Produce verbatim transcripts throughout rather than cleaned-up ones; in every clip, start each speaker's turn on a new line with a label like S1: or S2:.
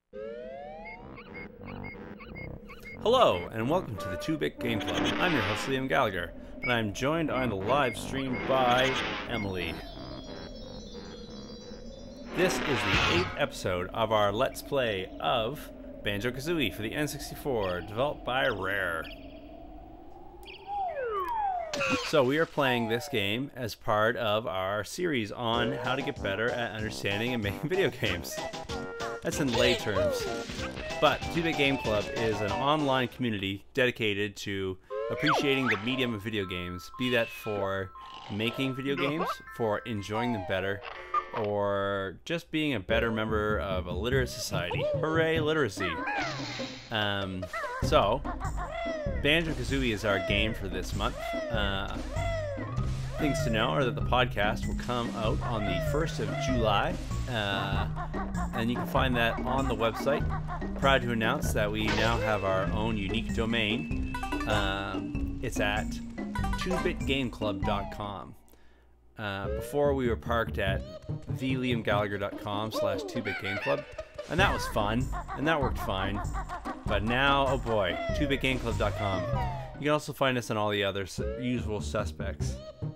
S1: Hello, and welcome to the two bit Game Club. I'm your host, Liam Gallagher, and I'm joined on the live stream by Emily. This is the eighth episode of our Let's Play of Banjo-Kazooie for the N sixty-four, developed by Rare. So we are playing this game as part of our series on how to get better at understanding and making video games. That's in lay terms. But two bit Game Club is an online community dedicated to appreciating the medium of video games, be that for making video games, for enjoying them better, or just being a better member of a literate society. Hooray, literacy! Um, so, Banjo-Kazooie is our game for this month. Uh, things to know are that the podcast will come out on the first of July, uh, and you can find that on the website. Proud to announce that we now have our own unique domain. Um, it's at two bit game club dot com. Uh, before we were parked at the liam gallagher dot com slash two bit game club, and that was fun, and that worked fine. But now, oh boy, two bit game club dot com. You can also find us on all the other usual suspects.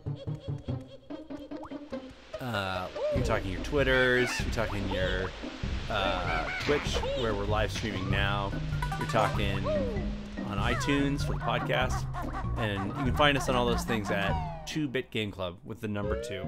S1: Uh, you're talking your Twitters, you're talking your uh, Twitch, where we're live streaming now. You're talking on iTunes for the podcast, and you can find us on all those things at two bit game club with the number two.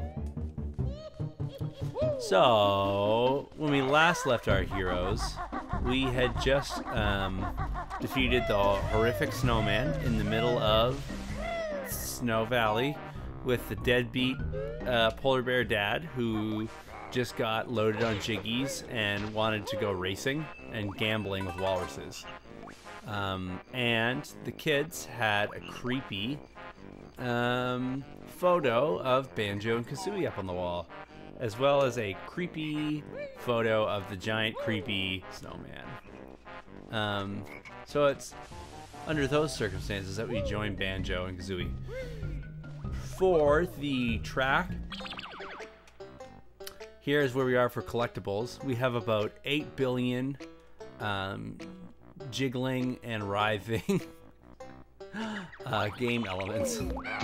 S1: So, when we last left our heroes, we had just um, defeated the horrific snowman in the middle of Snow Valley with the deadbeat uh, polar bear dad who just got loaded on jiggies and wanted to go racing and gambling with walruses. Um, and the kids had a creepy um, photo of Banjo and Kazooie up on the wall, as well as a creepy photo of the giant creepy snowman. Um, so it's under those circumstances that we join Banjo and Kazooie. For the track, here's where we are for collectibles. We have about eight billion um, jiggling and writhing uh, game elements.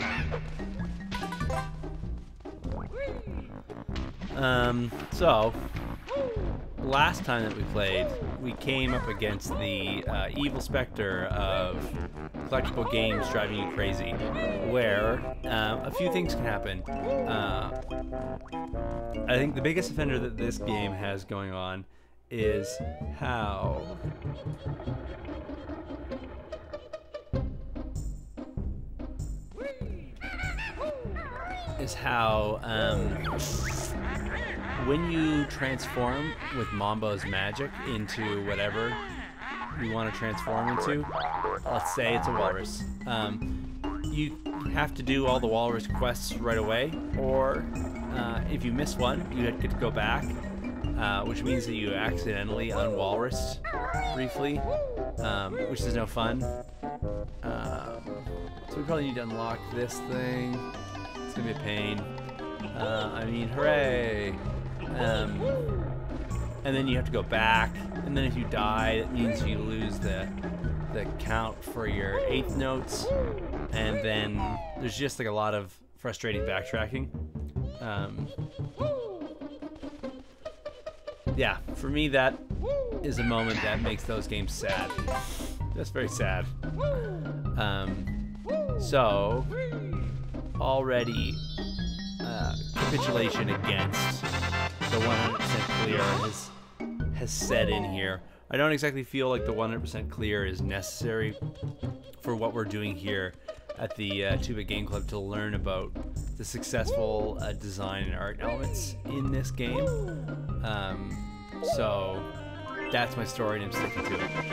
S1: Um, so, last time that we played, we came up against the uh, evil specter of collectible games driving you crazy, where uh, a few things can happen. Uh, I think the biggest offender that this game has going on is how is how um, when you transform with Mambo's magic into whatever you want to transform into, let's say it's a walrus, um, you have to do all the walrus quests right away, or uh, if you miss one, you get to go back, uh, which means that you accidentally unwalrus briefly, um, which is no fun. Um, so we probably need to unlock this thing. It's gonna be a pain. Uh, I mean, hooray! Um, and then you have to go back, and then if you die, it means you lose the the count for your eighth notes, and then there's just like a lot of frustrating backtracking. Um, yeah, for me that is a moment that makes those games sad. That's very sad. Um, so already uh, capitulation against the one hundred percent clear has, has set in here. I don't exactly feel like the one hundred percent clear is necessary for what we're doing here at the uh, two bit Game Club to learn about the successful uh, design and art elements in this game. Um, so that's my story and I'm sticking to it.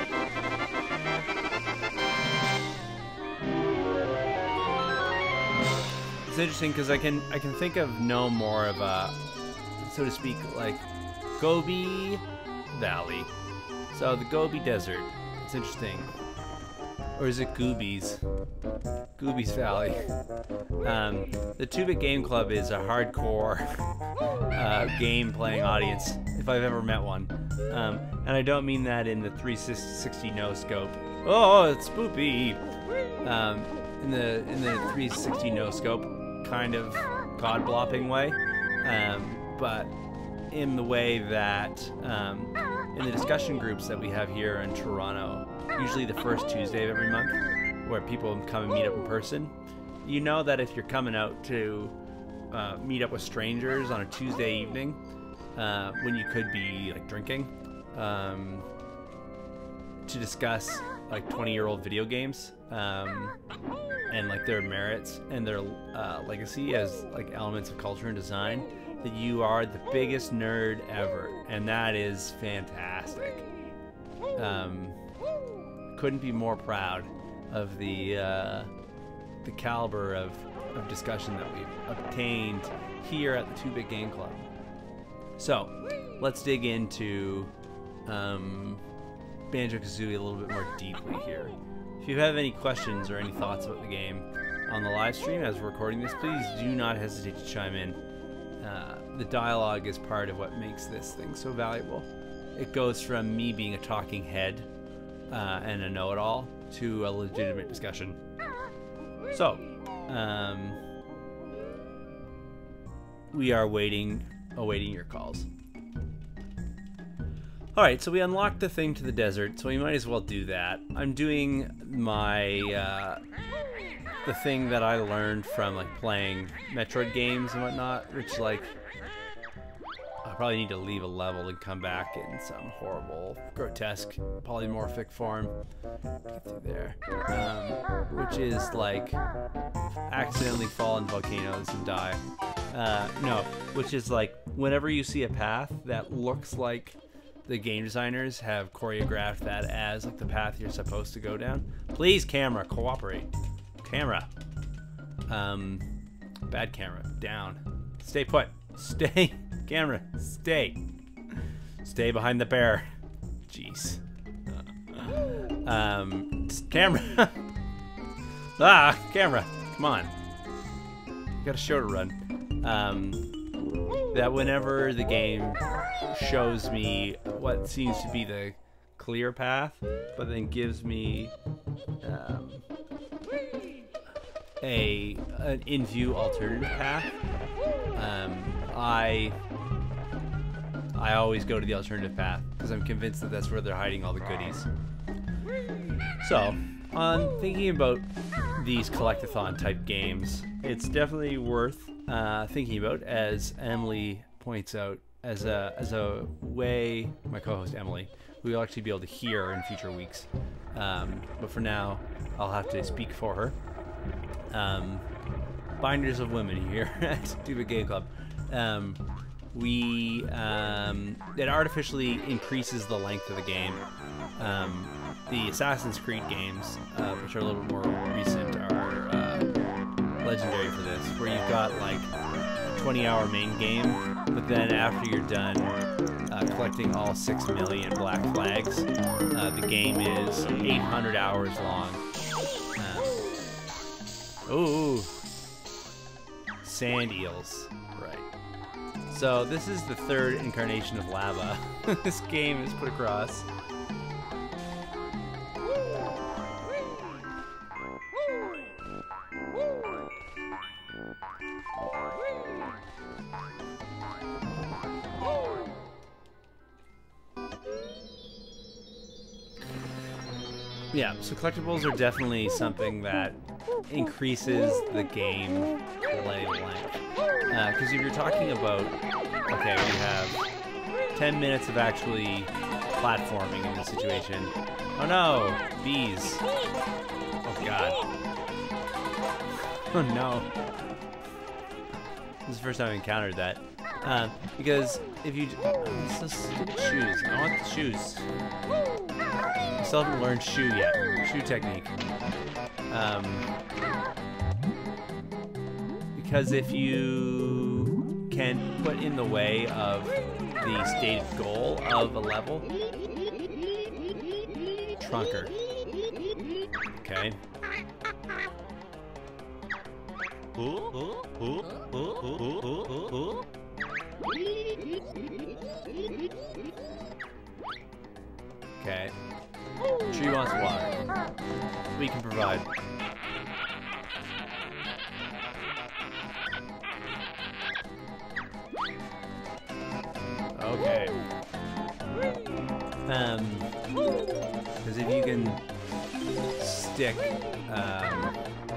S1: It's interesting because I can I can think of no more of a, so to speak, like Gobi Valley. So the Gobi Desert. It's interesting. Or is it Goobies? Goobies Valley. Um, the two bit Game Club is a hardcore uh, game playing audience, if I've ever met one. Um, and I don't mean that in the three sixty no scope. Oh, it's spoopy. Um, in the in the three sixty no scope kind of god blopping way, um, but in the way that um, in the discussion groups that we have here in Toronto, usually the first Tuesday of every month, where people come and meet up in person. You know that if you're coming out to uh, meet up with strangers on a Tuesday evening, uh, when you could be like drinking, um, to discuss like twenty year old video games, um, and like their merits and their uh, legacy as like elements of culture and design, that you are the biggest nerd ever, and that is fantastic. Um, couldn't be more proud of the uh, the caliber of, of discussion that we've obtained here at the two bit Game Club. So let's dig into um, Banjo-Kazooie a little bit more deeply here. If you have any questions or any thoughts about the game on the live stream as we're recording this, please do not hesitate to chime in. Uh, the dialogue is part of what makes this thing so valuable. It goes from me being a talking head uh, and a know-it-all to a legitimate discussion. So, um, we are waiting, awaiting your calls. Alright, so we unlocked the thing to the desert, so we might as well do that. I'm doing my, uh, the thing that I learned from, like, playing Metroid games and whatnot, which, like, I probably need to leave a level and come back in some horrible, grotesque, polymorphic form. Get through there. Um, which is, like, accidentally fall in volcanoes and die. Uh, no, which is, like, whenever you see a path that looks like the game designers have choreographed that as like the path you're supposed to go down. Please, camera, cooperate. Camera. Um, bad camera. Down. Stay put. Stay. Camera. Stay. Stay behind the bear. Jeez. Um, camera. Ah, camera. Come on. You got a show to run. Um, that whenever the game shows me what seems to be the clear path, but then gives me um, a an in-view alternative path, um, I I always go to the alternative path because I'm convinced that that's where they're hiding all the goodies. So, on thinking about these collectathon type games, it's definitely worth uh, thinking about, as Emily points out, as a as a way, my co-host Emily, who will actually be able to hear in future weeks. Um, but for now, I'll have to speak for her. Um, Binders of Women here at two bit Game Club. Um, we um, it artificially increases the length of the game. Um, the Assassin's Creed games, uh, which are a little bit more recent, are uh, legendary for this, where you've got like a twenty hour main game, but then after you're done uh, collecting all six million black flags, uh, the game is eight hundred hours long. Um, ooh, sand eels, right. So this is the third incarnation of lava this game is put across. Yeah, so collectibles are definitely something that increases the game play length. Because uh, if you're talking about, okay, we have ten minutes of actually platforming in this situation. Oh no, bees. Oh god. Oh no. This is the first time I've encountered that. Uh, because if you... Oh, so stupid shoes. I want the shoes. I still haven't learned shoe yet. Shoe technique. Um, because if you can put in the way of the stated goal of a level, trunker. Okay. Okay. Tree wants water. We can provide. Okay. Um, because if you can stick um,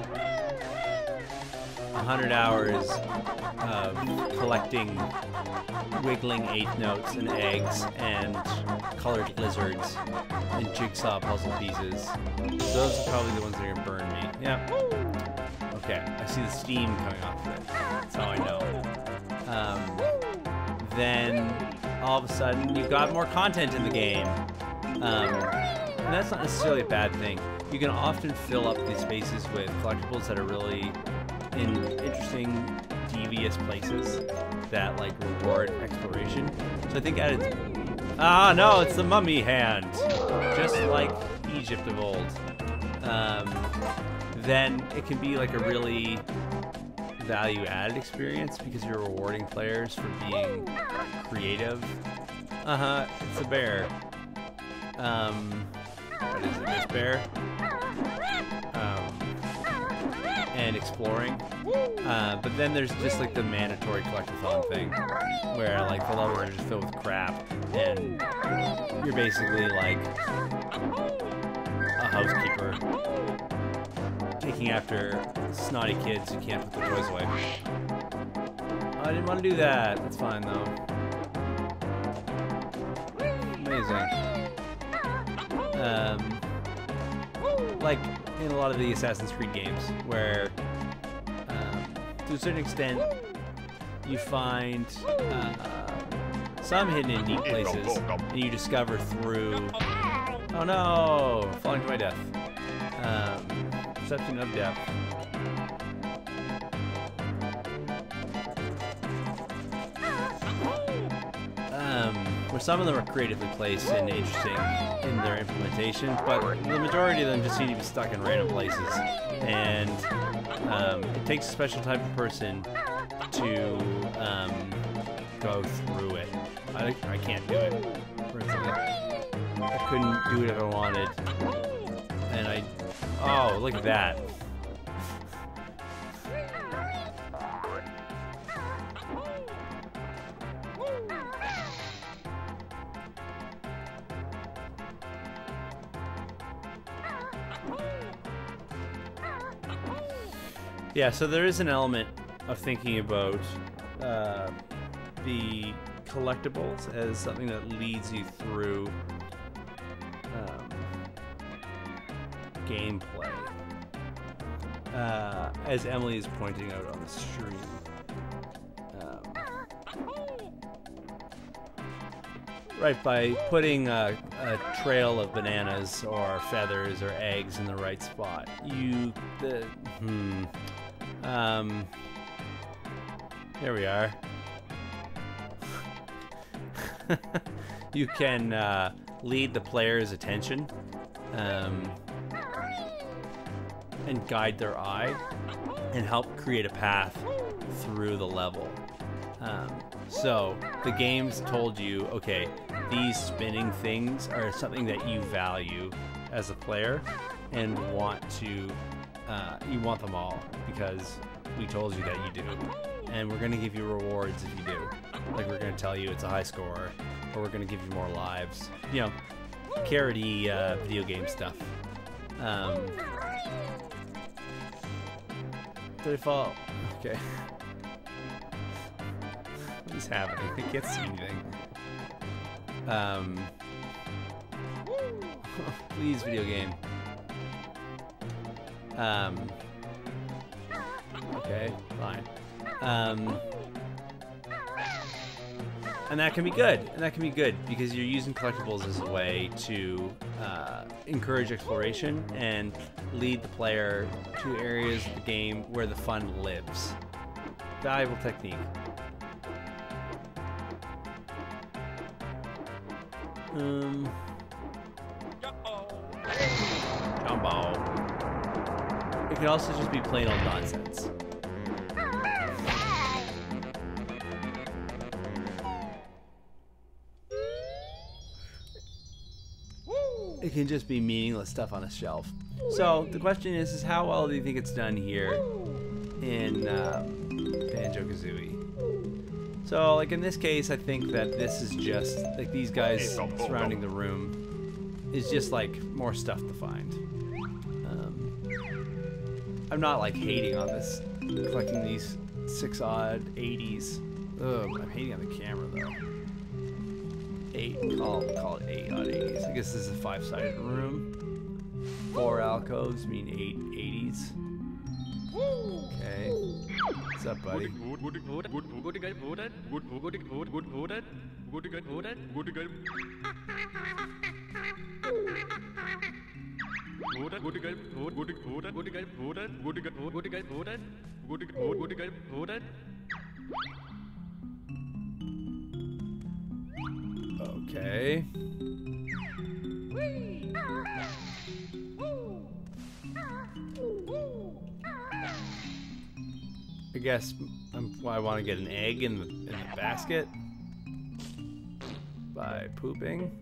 S1: one hundred hours of collecting wiggling eighth notes and eggs and colored lizards and jigsaw puzzle pieces, those are probably the ones that are gonna burn me. Yeah. Okay, I see the steam coming off of it. That's how I know. Um, then all of a sudden you've got more content in the game. Um, and that's not necessarily a bad thing. You can often fill up these spaces with collectibles that are really in interesting, devious places that like reward exploration. So I think added. Ah, no, it's the mummy hand, just like Egypt of old. Um, then it can be like a really value-added experience because you're rewarding players for being creative. Uh huh. It's a bear. Um, what is it? This bear. Um, and exploring. Uh, but then there's just like the mandatory collectathon thing, where like the levels are just filled with crap, and you're basically like a housekeeper taking after snotty kids who can't put their toys away. I didn't want to do that. That's fine though. Amazing. Um, like in a lot of the Assassin's Creed games, where um, to a certain extent you find uh, some hidden in neat places, and you discover through. Oh no! Falling to my death. Um, perception of death. Um, where some of them are creatively placed and interesting in their implementation, but the majority of them just seem to be stuck in random places. And um, it takes a special type of person to um, go through it. I, I can't do it. Personally. I couldn't do it if I wanted. And I... Oh, look at that. Yeah, so there is an element of thinking about uh, the collectibles as something that leads you through um, gameplay. Uh, as Emily is pointing out on the stream. Um, right, by putting a, a trail of bananas or feathers or eggs in the right spot, you... The, hmm... Um, here we are. You can uh, lead the player's attention um, and guide their eye and help create a path through the level. Um, so the game's told you, okay, these spinning things are something that you value as a player and want to Uh, you want them all because we told you that you do, and we're going to give you rewards if you do. Like, we're going to tell you it's a high score, or we're going to give you more lives. You know, carroty uh, video game stuff. Um, did I fall? Okay. What is happening? I can't see anything. Um, please, video game. Um, okay, fine. Um, and that can be good, and that can be good because you're using collectibles as a way to uh, encourage exploration and lead the player to areas of the game where the fun lives. Valuable technique. Um, Jumbo. It could also just be plain old nonsense. it can just be meaningless stuff on a shelf. So the question is, is how well do you think it's done here in uh, Banjo-Kazooie? So like in this case, I think that this is just like these guys surrounding the room is just like more stuff to find. Um, I'm not like hating on this, collecting these six odd eighties. Ugh, I'm hating on the camera though. Eight, call, call it eight odd eighties. I guess this is a five-sided room. Four alcoves mean eight eighties. Okay. What's up, buddy? Okay. I guess I'm, well, I want to get an egg in the, in the basket by pooping.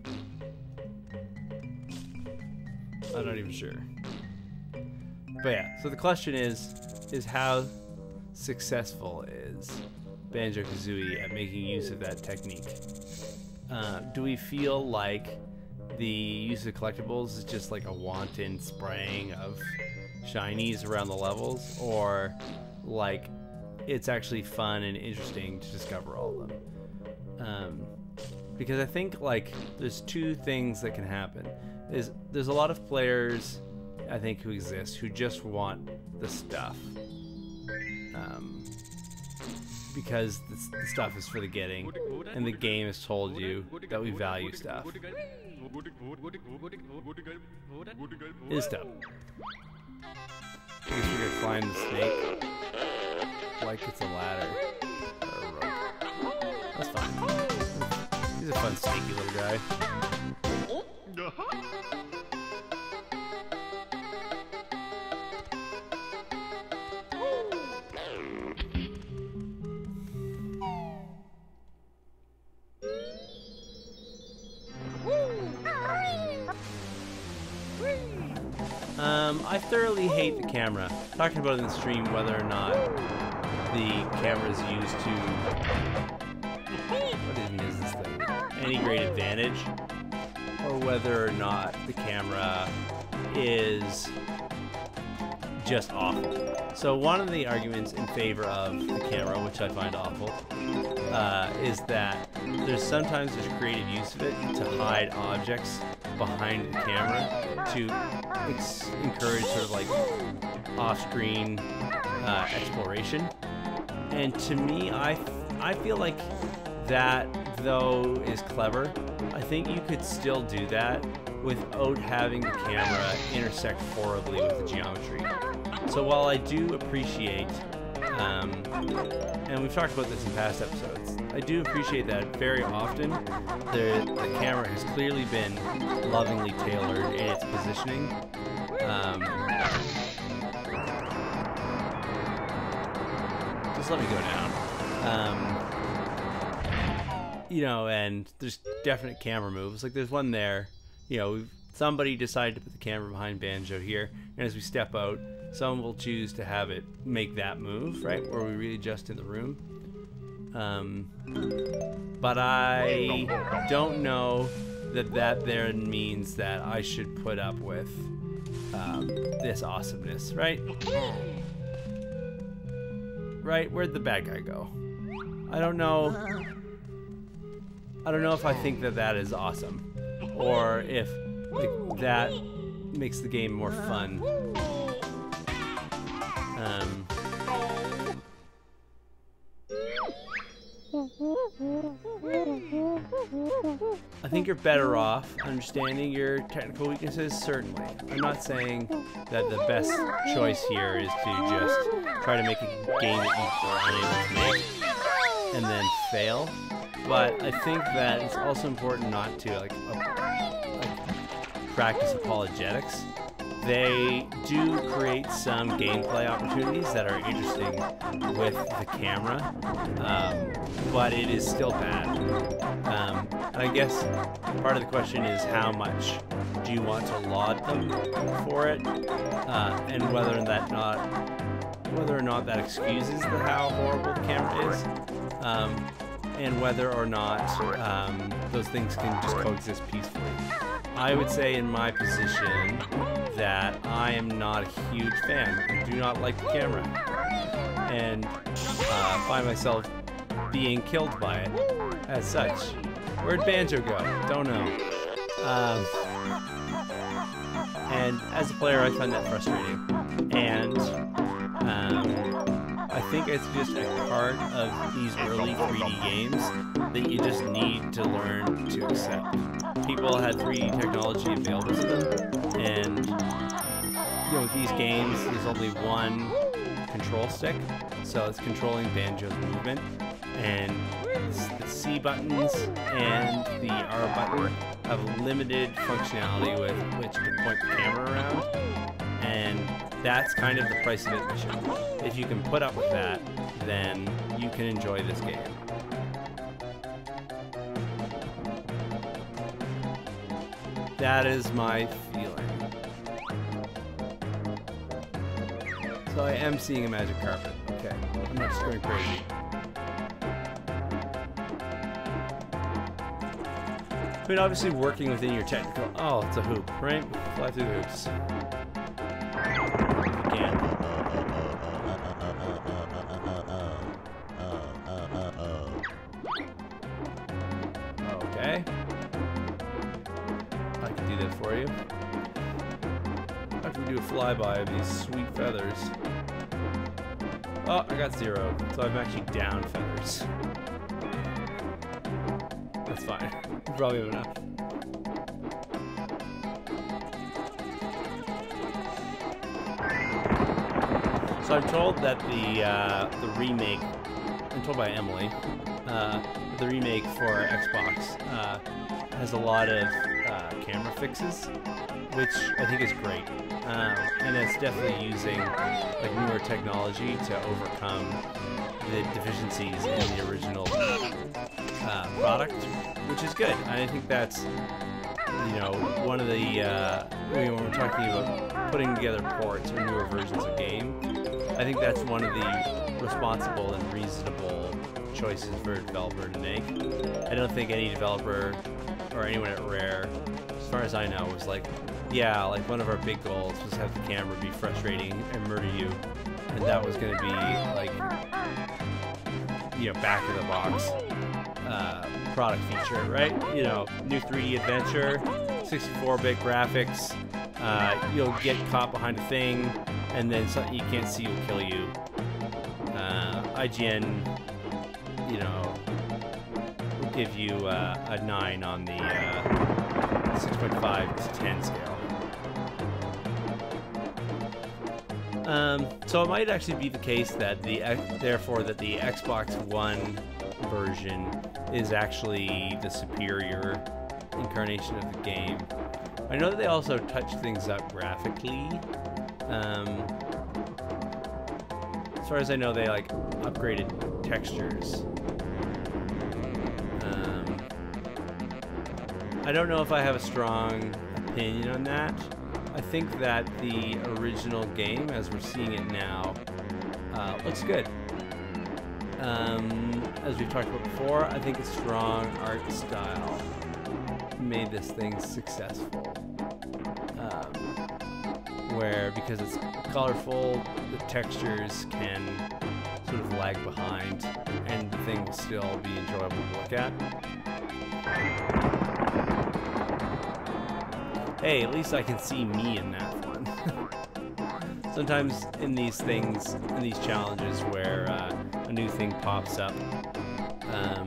S1: I'm not even sure. But yeah, so the question is, is how successful is Banjo-Kazooie at making use of that technique? Uh, do we feel like the use of collectibles is just like a wanton spraying of shinies around the levels, or like it's actually fun and interesting to discover all of them? Um, because I think like there's two things that can happen. Is there's a lot of players I think who exist who just want the stuff, um, because the, the stuff is for the getting, and the game has told you that we value stuff. It is stuff. I guess we're gonna climb the snake like it's a ladder or a rope. That's fine. He's a fun sneaky little guy. Um, I thoroughly hate the camera. Talking about it in the stream whether or not the camera is used to, what even is this thing? Any great advantage, or whether or not the camera is just awful. So one of the arguments in favor of the camera, which I find awful, uh, is that there's sometimes there's creative use of it to hide objects behind the camera to ex encourage sort of like off-screen uh, exploration. And to me, I I feel like that, though, is clever. I think you could still do that without having the camera intersect horribly with the geometry. So while I do appreciate, um, and we've talked about this in past episodes, I do appreciate that very often the, the camera has clearly been lovingly tailored in its positioning. Um, just let me go down. Um, you know, and there's definite camera moves. Like there's one there, you know, we've, somebody decided to put the camera behind Banjo here, and as we step out, someone will choose to have it make that move, right, where we really adjust in the room. Um, but I don't know that that then means that I should put up with um, this awesomeness, right? Right? Where'd the bad guy go? I don't know. I don't know if I think that that is awesome, or if like, that makes the game more fun. Um, I think you're better off understanding your technical weaknesses, certainly. I'm not saying that the best choice here is to just try to make a game that you are unable to make and then fail. But I think that it's also important not to like, uh, like practice apologetics They do create some gameplay opportunities that are interesting with the camera, um, but it is still bad. Um, I guess part of the question is how much do you want to laud them for it, uh, and whether or that not whether or not that excuses the how horrible the camera is, um, and whether or not um, those things can just coexist peacefully. I would say in my position that I am not a huge fan. I do not like the camera, and uh, find myself being killed by it as such. Where'd Banjo go? Don't know. Um, and as a player, I find that frustrating. And um, I think it's just a part of these early three D games that you just need to learn to accept. People had three D technology available to them, and you know, with these games, there's only one control stick, so it's controlling Banjo's movement, and the C buttons and the R button have limited functionality with which to point the camera around, and that's kind of the price of admission. If you can put up with that, then you can enjoy this game. That is my feeling. So I am seeing a magic carpet. Okay, I'm not just going crazy. I mean, obviously working within your technical... Oh, it's a hoop, right? Fly through the hoops. Again. Okay. I can do that for you. I can do a flyby of these sweet feathers. Oh, I got zero, so I'm actually down feathers. That's fine. Probably enough. So I'm told that the uh, the remake, I'm told by Emily, uh, the remake for Xbox uh, has a lot of uh, camera fixes, which I think is great. Um, and it's definitely using like newer technology to overcome the deficiencies in the original uh, product, which is good. I think that's, you know, one of the uh, when we're talking about putting together ports or newer versions of game, I think that's one of the responsible and reasonable choices for a developer to make. I don't think any developer or anyone at Rare, as far as I know, was like, yeah, like one of our big goals was have the camera be frustrating and murder you, and that was going to be like, you know, back of the box uh, product feature, right? You know, new three D adventure, sixty-four bit graphics, uh, you'll get caught behind a thing, and then something you can't see will kill you. Uh, I G N, you know, will give you uh, a nine on the uh, six point five to ten scale. Um, so it might actually be the case that the, therefore, that the Xbox One version is actually the superior incarnation of the game. I know that they also touch things up graphically. Um, as far as I know, they like upgraded textures. Um, I don't know if I have a strong opinion on that. I think that the original game, as we're seeing it now, uh, looks good. Um, as we've talked about before, I think a strong art style made this thing successful. Um, where, because it's colorful, the textures can sort of lag behind, and the thing will still be enjoyable to look at. Hey, at least I can see me in that one. Sometimes in these things, in these challenges where uh, a new thing pops up, um,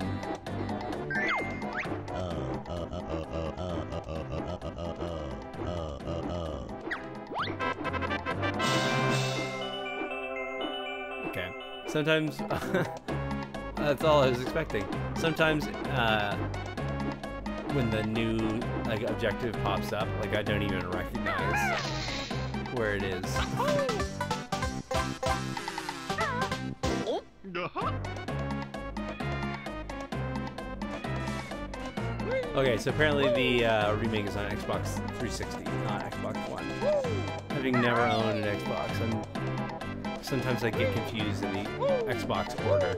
S1: okay, sometimes, that's all I was expecting. Sometimes, uh, when the new like objective pops up, like I don't even recognize where it is. Okay, so apparently the uh, remake is on Xbox three sixty, not Xbox One. Having never owned an Xbox, I'm, sometimes I get confused in the Xbox order.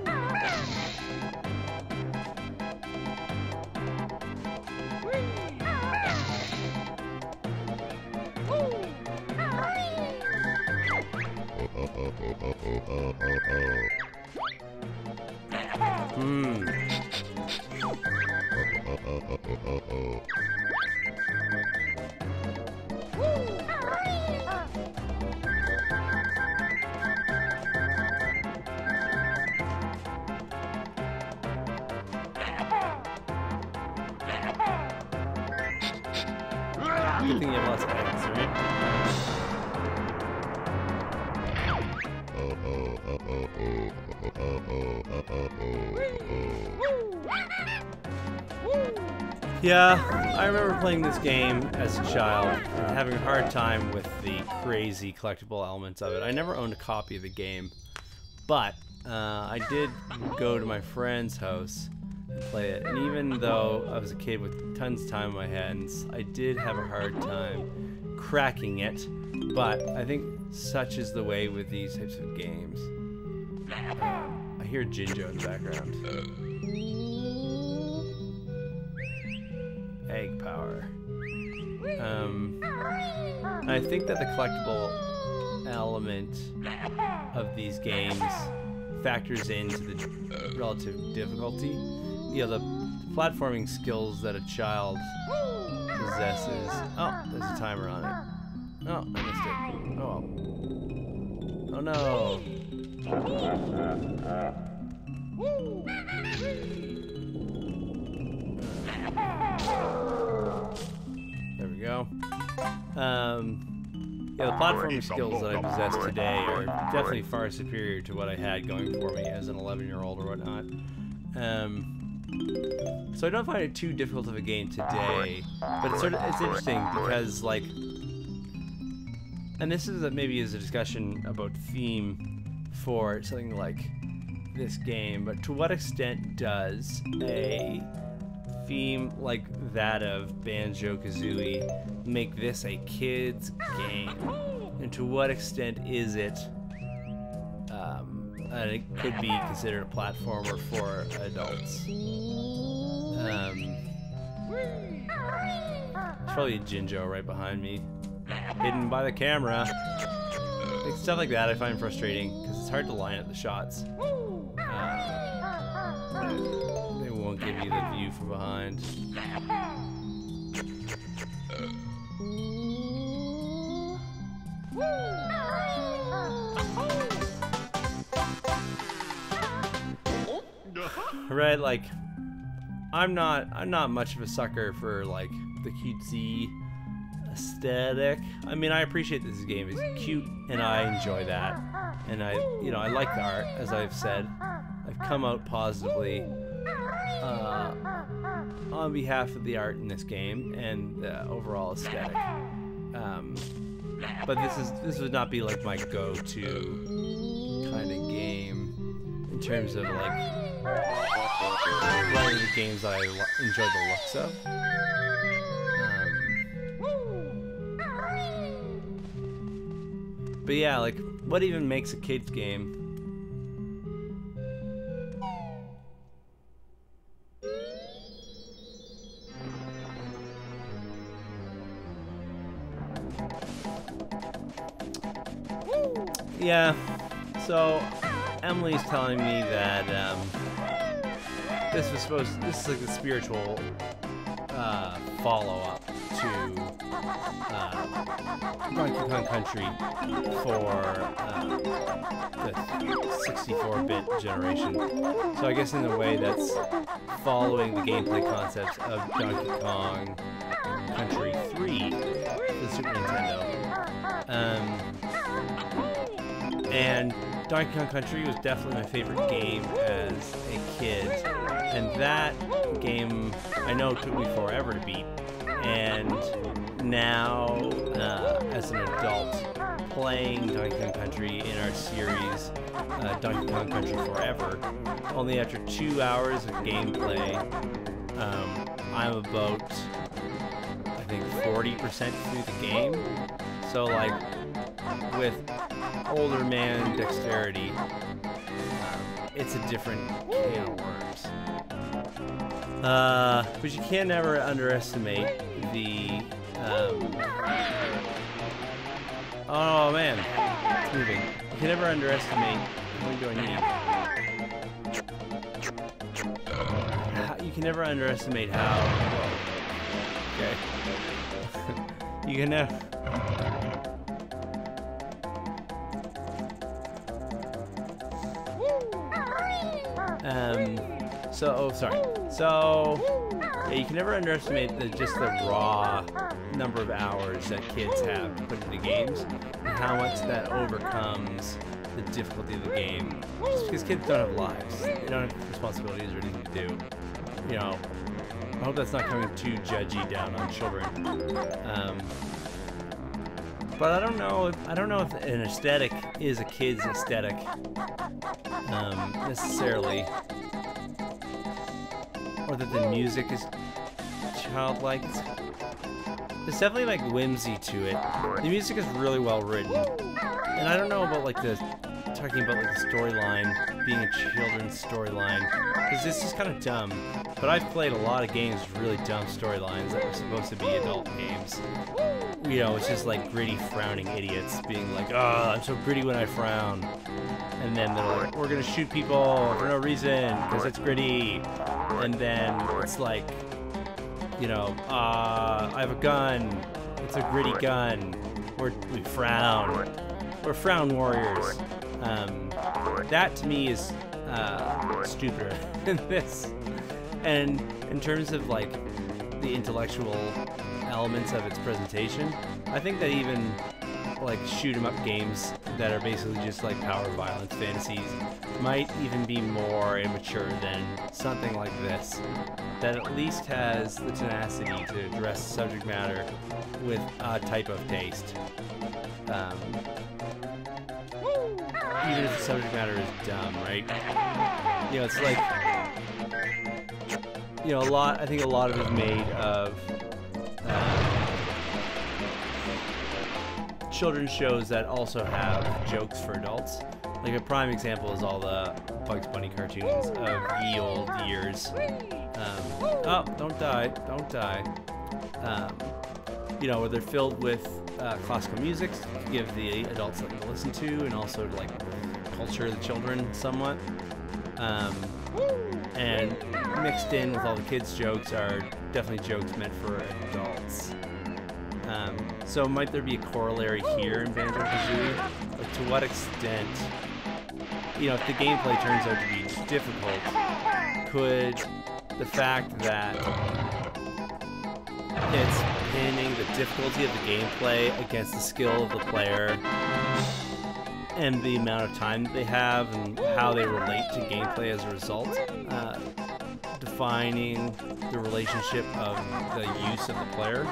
S1: Hmm. Good thing you have lots of eggs, right? Yeah, I remember playing this game as a child and having a hard time with the crazy collectible elements of it. I never owned a copy of the game, but uh, I did go to my friend's house and play it. And even though I was a kid with tons of time on my hands, I did have a hard time cracking it. But I think such is the way with these types of games. Um, I hear Jinjo in the background. Egg power. Um, I think that the collectible element of these games factors into the relative difficulty. You know, the platforming skills that a child possesses. Oh, there's a timer on it. Oh, I missed it. Oh. Oh no. There we go. Um, yeah, the platforming skills that I possess today are definitely far superior to what I had going for me as an eleven-year-old or whatnot. Um, so I don't find it too difficult of a game today, but it's sort of it's interesting because like, and this is a, maybe is a discussion about theme for something like this game, but to what extent does a theme like that of Banjo-Kazooie make this a kid's game? And to what extent is it, um, and it could be considered a platformer for adults? Um, there's probably a Jinjo right behind me, hidden by the camera. Like, stuff like that I find frustrating, because it's hard to line up the shots. Uh, they won't give you the view from behind. Right, like, I'm not, I'm not much of a sucker for, like, the cutesy aesthetic. I mean, I appreciate this game is cute, and I enjoy that. And I, you know, I like the art, as I've said. I've come out positively uh, on behalf of the art in this game and the overall aesthetic. Um, but this is this would not be like my go-to kind of game in terms of like one of the games that I enjoy the looks of. Um, but yeah, like, what even makes a kid's game? Yeah, so Emily's telling me that um, this was supposed. This is like the spiritual uh, follow-up to uh, Donkey Kong Country for uh, the sixty-four bit generation. So I guess in a way that's following the gameplay concepts of Donkey Kong Country three for the Super Nintendo. Um, And Donkey Kong Country was definitely my favorite game as a kid. And that game, I know, took me forever to beat. And now, uh, as an adult, playing Donkey Kong Country in our series, uh, Donkey Kong Country Forever, only after two hours of gameplay, um, I'm about, I think, forty percent through the game. So, like, with older man dexterity, um, it's a different can of worms. Uh, but you can never underestimate the, um, oh man, it's moving. You can never underestimate, how many do I need? How, you can never underestimate how, whoa, okay. You can never, um, so, oh, sorry. So, yeah, you can never underestimate the, just the raw number of hours that kids have to put into games, and how much that overcomes the difficulty of the game. Just because kids don't have lives, they don't have responsibilities or anything to do. You know, I hope that's not coming too judgy down on children. Um, but I don't know. If, I don't know if an aesthetic is a kid's aesthetic um, necessarily. Or that the music is childlike. There's definitely like whimsy to it. The music is really well written, and I don't know about like the talking about like the storyline being a children's storyline, because this is kind of dumb. But I've played a lot of games with really dumb storylines that were supposed to be adult games. You know, it's just like gritty, frowning idiots being like, "Oh, I'm so gritty when I frown," and then they're like, "We're gonna shoot people for no reason because it's gritty." And then it's like, you know, uh, I have a gun. It's a gritty gun. We're, we frown. We're frown warriors. Um, that to me is uh, stupider than this. And in terms of like the intellectual elements of its presentation, I think that even like shoot 'em up games that are basically just like power violence fantasies might even be more immature than something like this, that at least has the tenacity to address subject matter with a type of taste. Um, even if the subject matter is dumb, right? You know, it's like, you know, a lot, I think a lot of it is made of uh, children's shows that also have jokes for adults. Like a prime example is all the Bugs Bunny cartoons of ye old years. Um, oh, don't die, don't die. Um, you know, where they're filled with uh, classical music to give the adults something to listen to, and also to like culture the children somewhat. Um, and mixed in with all the kids' jokes are definitely jokes meant for adults. Um, so might there be a corollary here in Banjo-Kazooie? Like, to what extent, you know, if the gameplay turns out to be difficult, could the fact that it's pinning the difficulty of the gameplay against the skill of the player and the amount of time that they have and how they relate to gameplay as a result, uh, defining the relationship of the use of the player?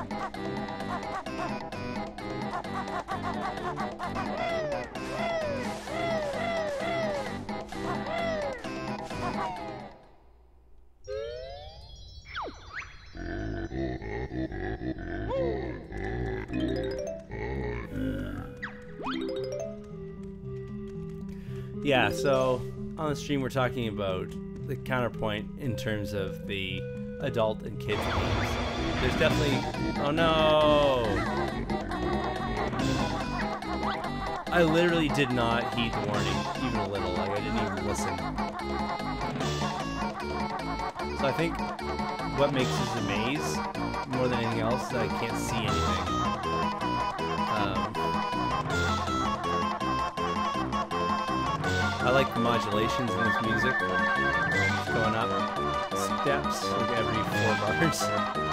S1: Yeah, so on the stream we're talking about the counterpoint in terms of the adult and kids games. There's definitely... Oh no! I literally did not heed the warning, even a little. Like, I didn't even listen. So I think what makes this a maze, more than anything else, is that I can't see anything. Um, I like the modulations in this music. It's going up steps like every four bars.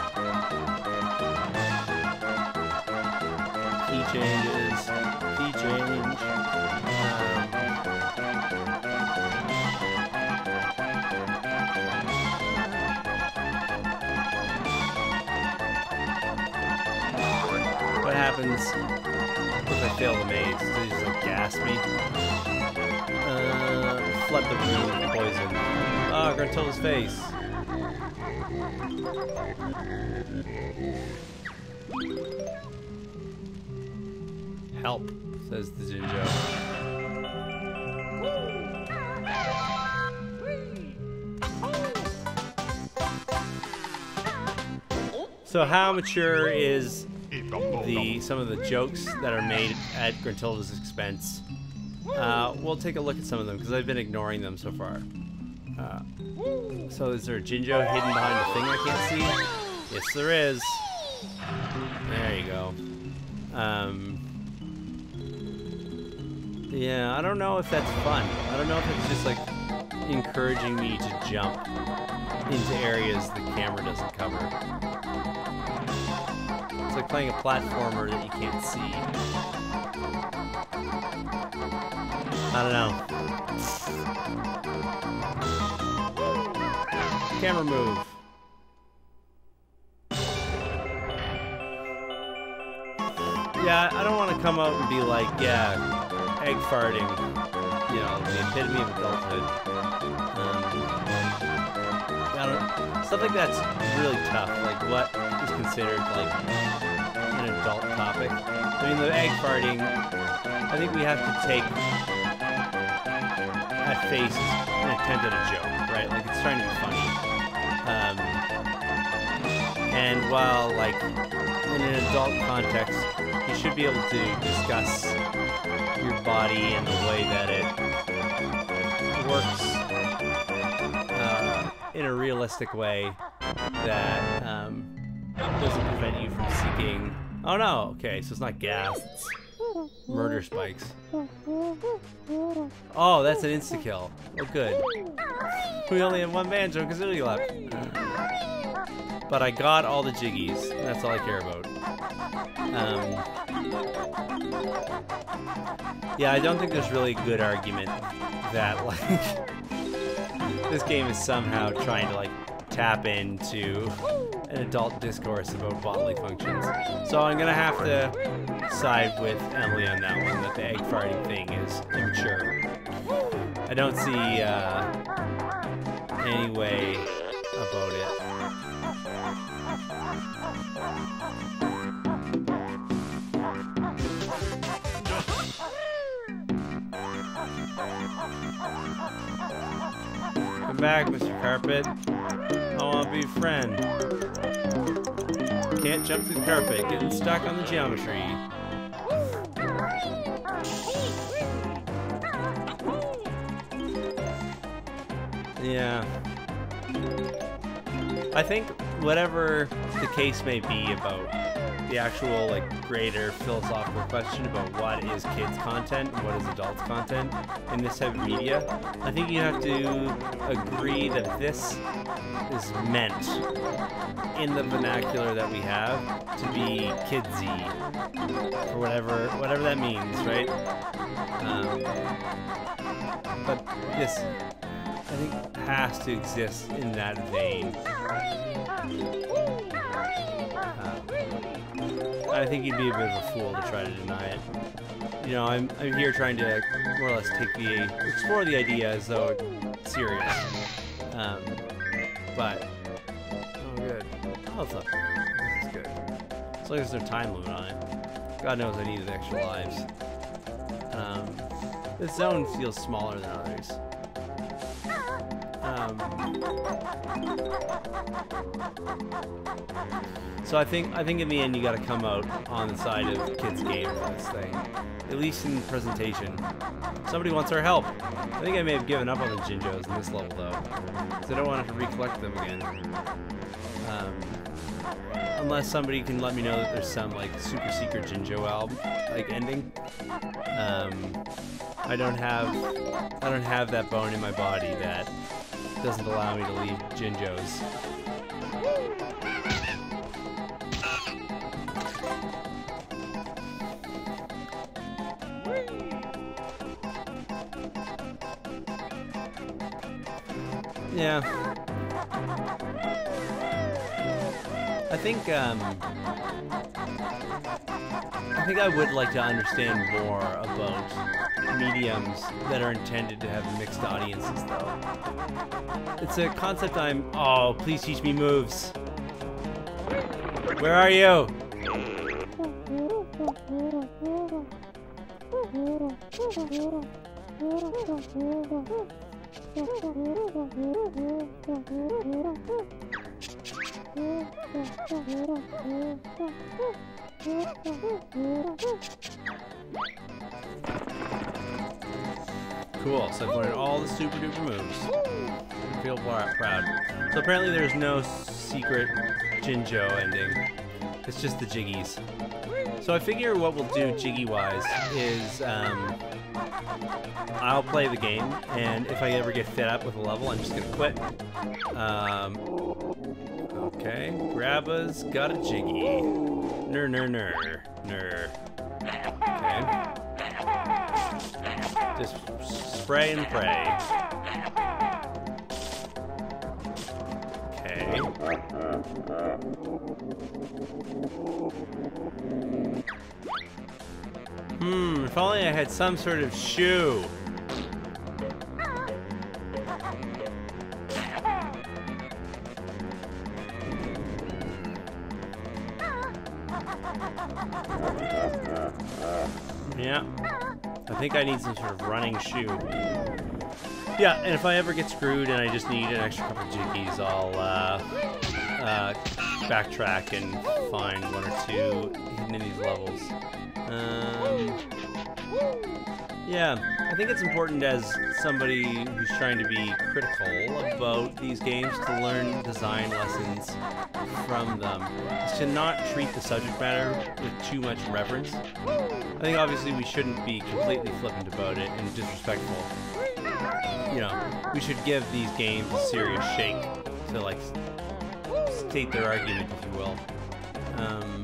S1: Key changes. Key change. Um, happens if I fail the maze? Does he just like gas me? Uh, flood the room with poison. Ah, oh, Gruntilda's face. Help, says the Jinjo. So how mature is the some of the jokes that are made at Gruntilda's expense? Uh, we'll take a look at some of them because I've been ignoring them so far. Uh, so is there a Jinjo hidden behind the thing I can't see? Yes, there is. There you go. Um, yeah, I don't know if that's fun. I don't know if it's just like encouraging me to jump into areas the camera doesn't cover. It's like playing a platformer that you can't see. I don't know. Camera move. Yeah, I don't want to come out and be like, yeah, egg farting, you know, the epitome of adulthood. Um, I don't, stuff like that's really tough. Like, what is considered like an adult topic? I mean, the egg farting, I think we have to take at face an attempt at a joke, right? Like, it's trying to be funny. Um, and while, like, in an adult context, you should be able to discuss your body and the way that it works uh, in a realistic way that um, doesn't prevent you from seeking... Oh no, okay, so it's not gas, it's murder spikes. Oh, that's an insta-kill. Oh, good. We only have one Banjo-Kazooie left. But I got all the Jiggies. That's all I care about. Um, yeah, I don't think there's really a good argument that, like, this game is somehow trying to, like, tap into an adult discourse about bodily functions. So I'm gonna have to side with Emily on that one, that the egg farting thing is immature. I don't see uh, any way about it. Come back, Mister Carpet. I want to be a friend. Can't jump through the carpet, getting stuck on the geometry. Yeah. I think whatever the case may be about the actual, like, greater philosophical question about what is kids content and what is adults content in this type of media, I think you have to agree that this is meant in the vernacular that we have to be kidsy, or whatever whatever that means, right? Um, but this, I think, has to exist in that vein. Um, I think you'd be a bit of a fool to try to deny it. You know, I'm I'm here trying to more or less take the explore the idea as though it's serious. Um, but oh, good. Oh, it's up. This is good. As long as there's no time limit on it. God knows I needed extra lives. Um, this zone feels smaller than others. Um, so I think I think in the end you got to come out on the side of kids' game for this thing, at least in presentation. Somebody wants our help. I think I may have given up on the Jinjos in this level though, because I don't want to have to recollect them again. Um, unless somebody can let me know that there's some like super secret Jinjo album like ending. Um, I don't have I don't have that bone in my body that doesn't allow me to leave Jinjos. Yeah. I think, um, I think I would like to understand more about mediums that are intended to have mixed audiences, though. It's a concept I'm... Oh, please teach me moves. Where are you? Cool, so I've learned all the super duper moves. I feel proud. So apparently there's no secret Jinjo ending. It's just the jiggies. So I figure what we'll do jiggy-wise is um, I'll play the game, and if I ever get fed up with a level, I'm just gonna quit. Um, okay, Grabba's got a jiggy. Ner ner ner ner. Okay. Just spray and pray. Okay. Hmm, if only I had some sort of shoe. Yeah. I think I need some sort of running shoe. Yeah, and if I ever get screwed and I just need an extra couple of jiggies, I'll uh, uh, backtrack and find one or two hidden in these levels. Um, yeah, I think it's important as somebody who's trying to be critical about these games to learn design lessons from them. Is to not treat the subject matter with too much reverence. I think obviously we shouldn't be completely flippant about it and disrespectful. You know, we should give these games a serious shake to, like, state their argument, if you will. Um,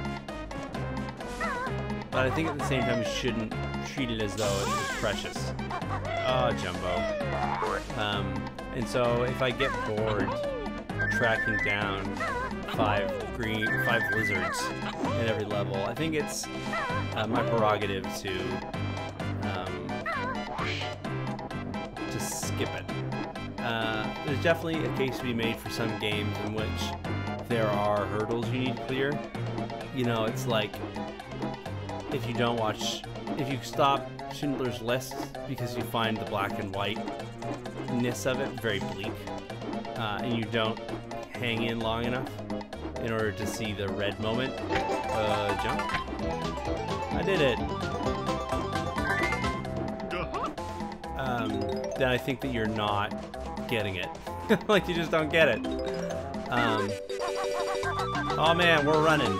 S1: but I think at the same time we shouldn't treat it as though it's precious. Oh, Jumbo. Um, and so if I get bored tracking down five green, five lizards in every level, I think it's uh, my prerogative to um, to skip it. Uh, there's definitely a case to be made for some games in which there are hurdles you need to clear. You know, it's like if you don't watch, if you stop Schindler's List because you find the black and white-ness of it very bleak, uh, and you don't hang in long enough in order to see the red moment, uh, jump. I did it. Um, then I think that you're not getting it. Like, you just don't get it. Um, oh man, we're running.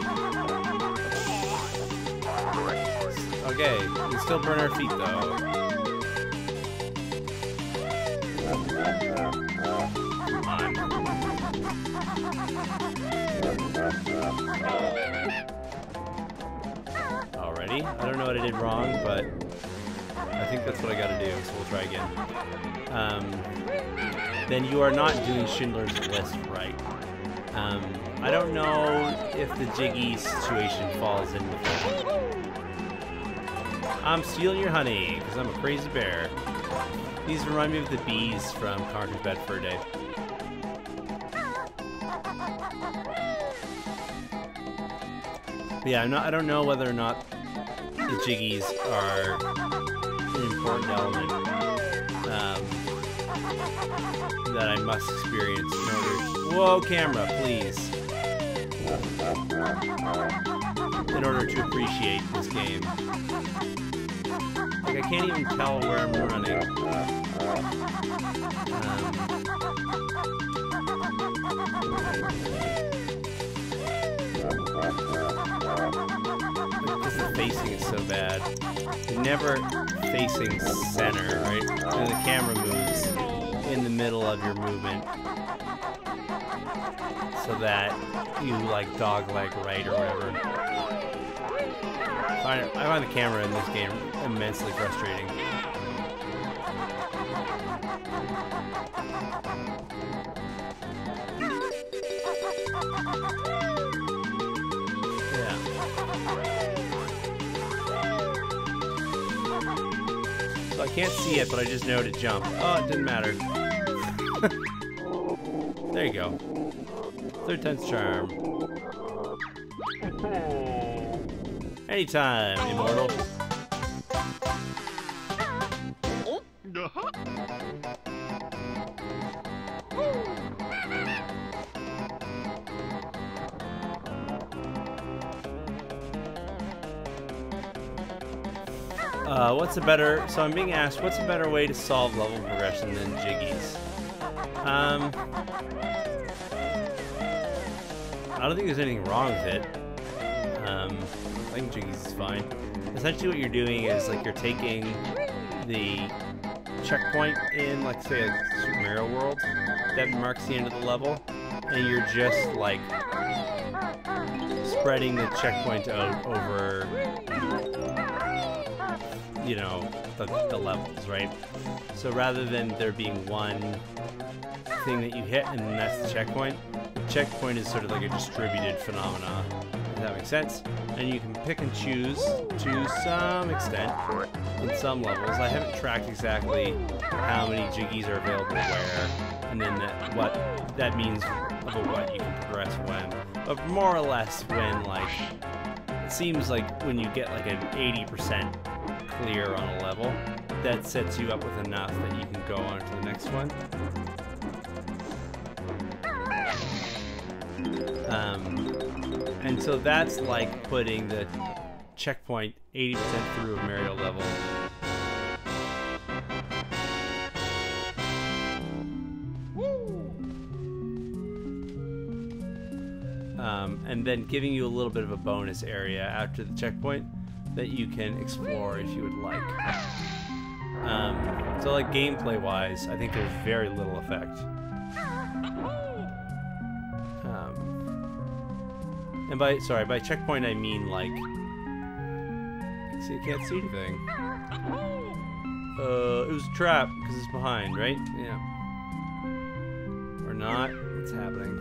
S1: Okay, we can still burn our feet though. Come on. Alrighty, I don't know what I did wrong, but I think that's what I gotta do, so we'll try again. Um, then you are not doing Schindler's List right. Um, I don't know if the jiggy situation falls into the film. I'm stealing your honey, because I'm a crazy bear. These remind me of the bees from Conker's Bad Fur Day. But yeah, I'm not, I don't know whether or not the jiggies are an important element um, that I must experience in order. Whoa, camera, please. In order to appreciate this game. Like, I can't even tell where I'm running. Um, because the facing is so bad. You're never facing center, right? And the camera moves in the middle of your movement so that you, like, dog leg right or whatever. I find, I find the camera in this game immensely frustrating. can't see it, but I just know to jump. Oh, it didn't matter. There you go. Third time's charm. Anytime, immortal. Uh, what's a better... So I'm being asked, what's a better way to solve level progression than Jiggies? Um... I don't think there's anything wrong with it. Um, I think Jiggies is fine. Essentially what you're doing is, like, you're taking the checkpoint in, like, say, like, Super Mario World that marks the end of the level, and you're just, like, spreading the checkpoint out over... you know, the, the levels, right? So rather than there being one thing that you hit and then that's the checkpoint, the checkpoint is sort of like a distributed phenomena. Does that make sense? And you can pick and choose to some extent in some levels. I haven't tracked exactly how many Jiggies are available where, and then that, what that means about what you can progress when. But more or less when, like, it seems like when you get like an eighty percent clear on a level, that sets you up with enough that you can go on to the next one. Um, and so that's like putting the checkpoint eighty percent through a Mario level. Um, and then giving you a little bit of a bonus area after the checkpoint that you can explore if you would like. Um, so like gameplay wise, I think there's very little effect. Um, and by, sorry, by checkpoint I mean like, see, I can't see anything. Uh, it was a trap because it's behind, right? Yeah. Or not, what's happening?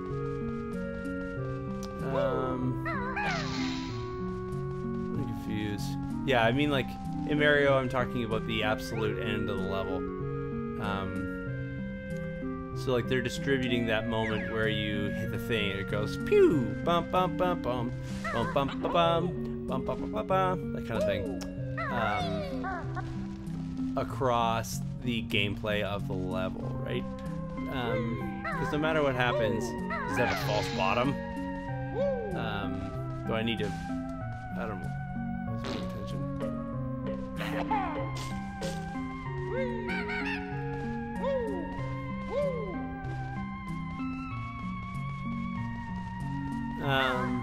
S1: Um... Yeah, I mean, like, in Mario, I'm talking about the absolute end of the level. Um, so, like, they're distributing that moment where you hit the thing and it goes, pew, bum, bum, bum, bum, bum, bum, bum, bum, bum, bum, bum, bum, that kind of thing, um, across the gameplay of the level, right? Um, because no matter what happens, does that have a false bottom? Um, do I need to, I don't know. Um,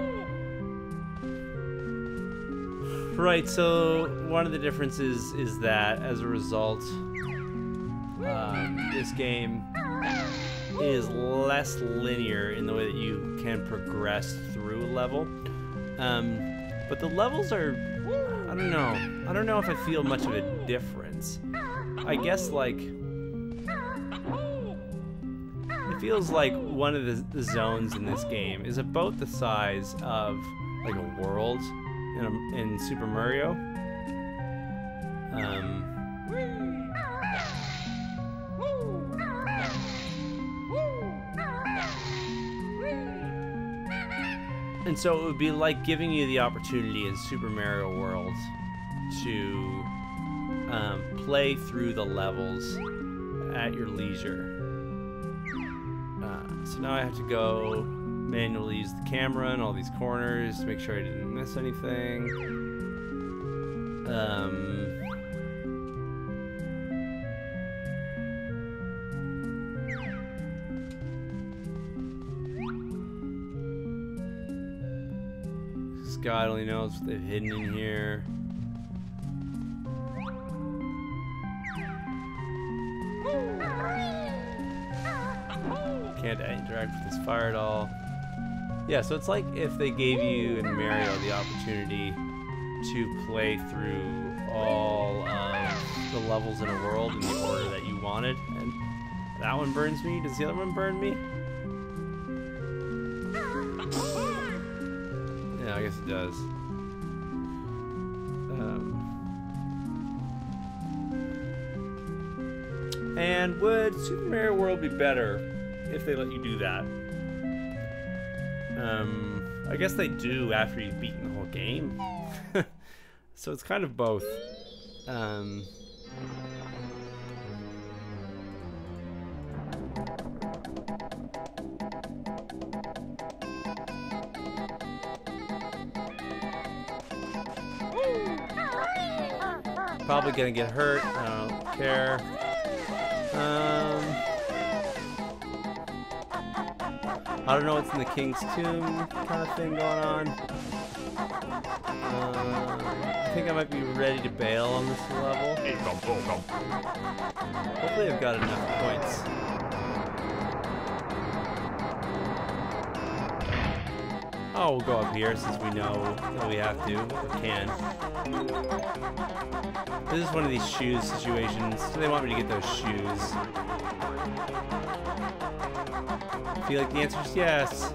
S1: right, so one of the differences is that as a result, um, this game is less linear in the way that you can progress through a level. Um, but the levels are, I don't know, I don't know if I feel much of a difference. I guess, like, it feels like one of the, the zones in this game is about the size of, like, a world in, a, in Super Mario. Um, and so it would be like giving you the opportunity in Super Mario World to um, play through the levels at your leisure. Uh, so now I have to go manually use the camera in all these corners to make sure I didn't miss anything. Um, God only knows what they've hidden in here. Can't interact with this fire at all. Yeah, so it's like if they gave you in Mario the opportunity to play through all of the levels in a world in the order that you wanted. And that one burns me. Does the other one burn me? Yeah, I guess it does. Um, man, would Super Mario World be better if they let you do that? Um, I guess they do after you've beaten the whole game. So it's kind of both. Um, probably gonna get hurt. I don't care. Um, I don't know what's in the King's Tomb kind of thing going on. Uh, I think I might be ready to bail on this level. Hopefully I've got enough points. Oh, we'll go up here since we know that we have to, or can. This is one of these shoes situations. So they want me to get those shoes. I feel like the answer is yes.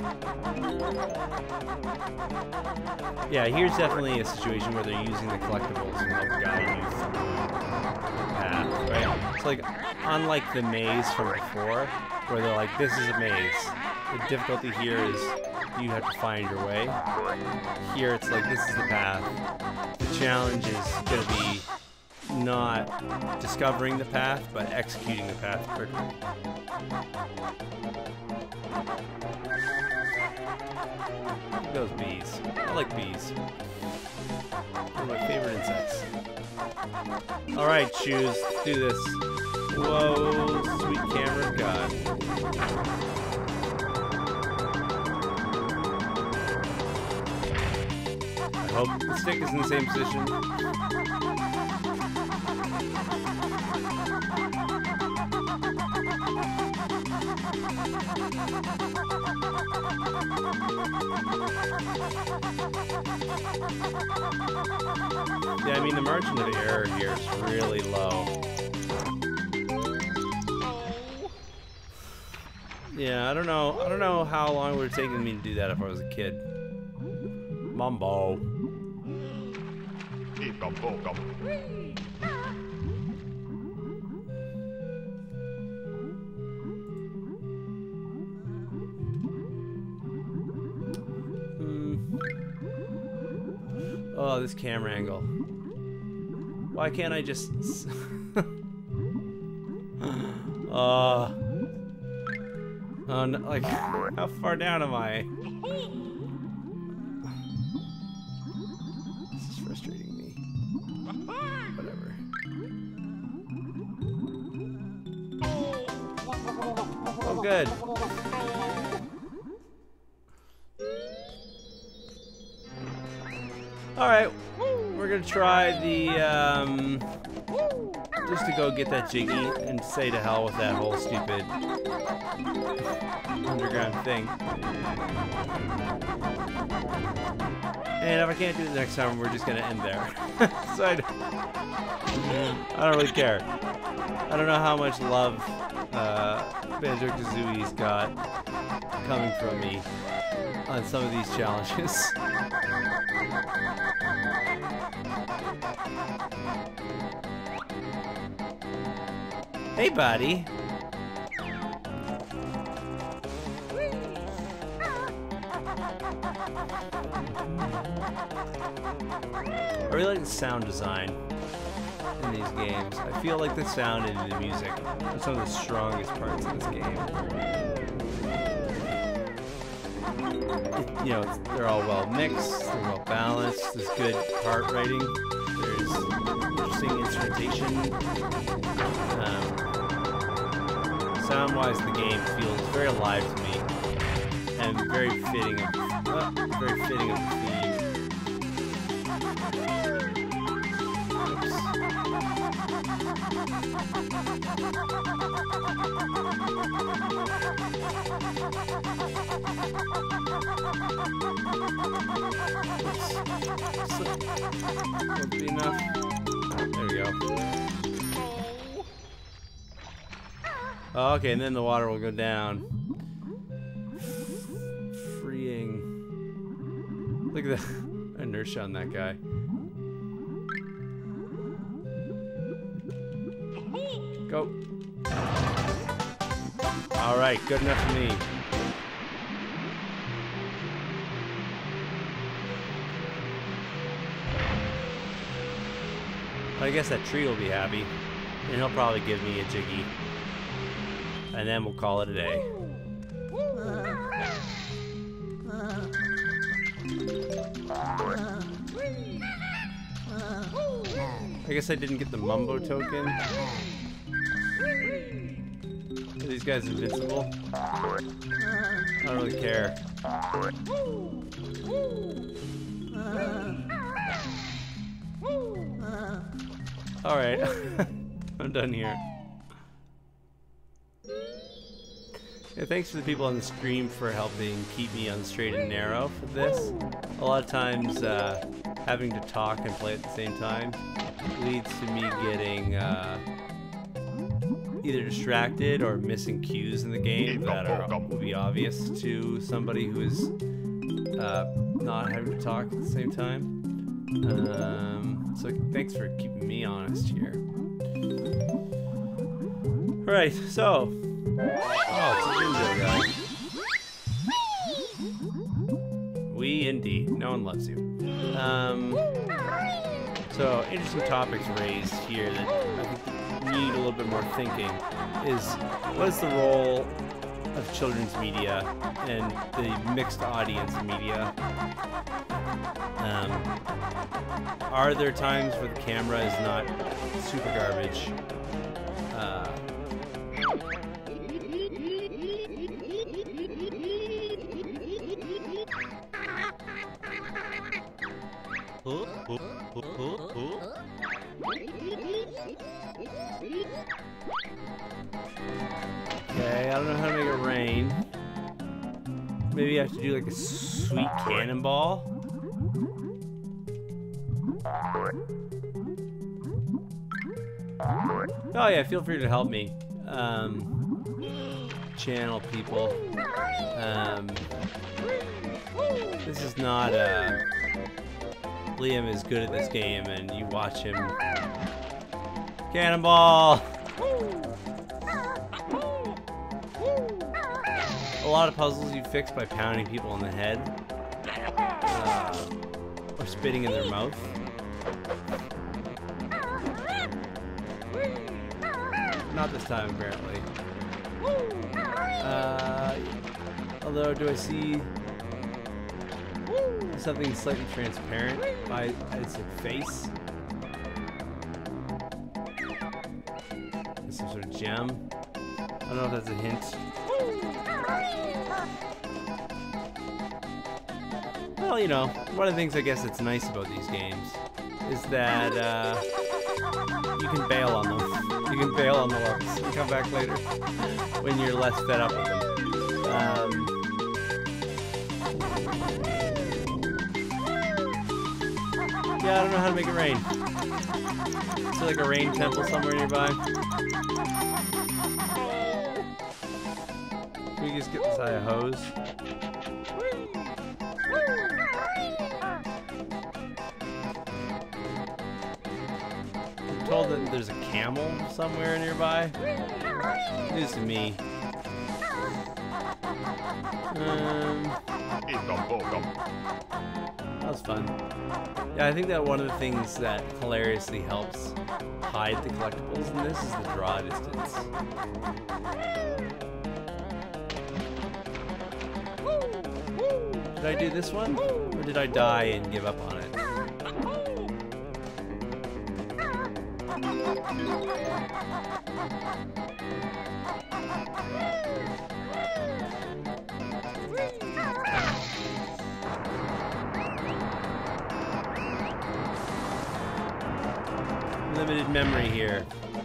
S1: Yeah, here's definitely a situation where they're using the collectibles and help guide you through the path, right? It's like, unlike the maze from before, where they're like, this is a maze. The difficulty here is you have to find your way. Here it's like, this is the path. The challenge is going to be not discovering the path, but executing the path quickly. Those bees. I like bees. They're my favorite insects. Alright, shoes. Let's do this. Whoa, sweet camera god. I hope the stick is in the same position. Yeah, I mean the margin of error here is really low. Yeah, I don't know. I don't know how long it would have taken me to do that if I was a kid. Mambo. Oh, this camera angle. Why can't I just... uh... Oh, no, like, how far down am I? This is frustrating me. Whatever. Oh, good. Alright, we're gonna try the, um, just to go get that Jiggy and say to hell with that whole stupid underground thing. And if I can't do it next time, we're just gonna end there. So I don't, I don't really care. I don't know how much love uh, Banjo-Kazooie's got coming from me on some of these challenges. Hey, buddy. I really like the sound design in these games. I feel like the sound and the music are some of the strongest parts of this game. It, you know, it's, they're all well mixed, they're well balanced, there's good part writing, there's interesting instrumentation. Um, Sound-wise, the game feels very alive to me, and very fitting of, uh, very fitting of the theme. Oops. Oops. Would be enough. There we go. Oh, okay, and then the water will go down. Freeing. Look at the inertia on that guy. Go. Alright, good enough for me. I guess that tree will be happy. And he'll probably give me a jiggy. And then we'll call it a day. I guess I didn't get the Mumbo token. Are these guys invincible? I don't really care. Alright, I'm done here. Yeah, thanks to the people on the stream for helping keep me on the straight and narrow for this. A lot of times, uh, having to talk and play at the same time leads to me getting uh, either distracted or missing cues in the game that are will be obvious to somebody who is uh, not having to talk at the same time. Um, so thanks for keeping me honest here. Right, so. Oh, it's a Jinjo guy. We indeed. No one loves you. Um, so, interesting topics raised here that I think need a little bit more thinking is what is the role of children's media and the mixed audience media? Um, are there times where the camera is not super garbage? Uh, Okay, I don't know how to make it rain. Maybe I have to do like a sweet cannonball. Oh yeah, feel free to help me. Um, channel people. Um, this is not a... Liam is good at this game, and you watch him. Cannonball! A lot of puzzles you fix by pounding people in the head, uh, or spitting in their mouth. Not this time, apparently. Uh, although, do I see something slightly transparent by its face? Some sort of gem. I don't know if that's a hint. Well, you know, one of the things I guess that's nice about these games is that uh, you can bail on them. You can bail on the levels and come back later when you're less fed up with them. Um, Yeah, I don't know how to make it rain. Is there like a rain temple somewhere nearby? Can we just get this eye a hose? I'm told that there's a camel somewhere nearby. News to me. Um, that was fun. Yeah, I think that one of the things that hilariously helps hide the collectibles in this is the draw distance. Did I do this one? Or did I die and give up on it? Limited memory here.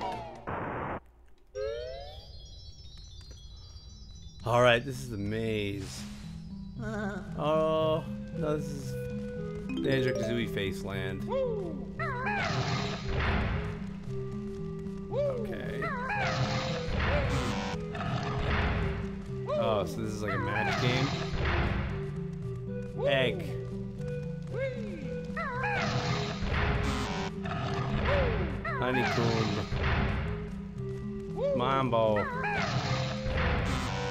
S1: Alright, this is the maze. Oh, no, this is Banjo-Kazooie Faceland. Okay. Oh, so this is like a match game? Egg. Honeycomb. Mambo.